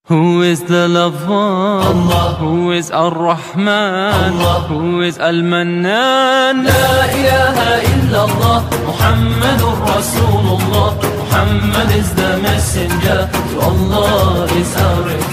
Who is the loved one? Allah. Who is Ar-Rahman? Allah. Who is Al-Mannan? La ilaha illallah, Muhammadur Rasulullah. Muhammad is the messenger, to Allah is our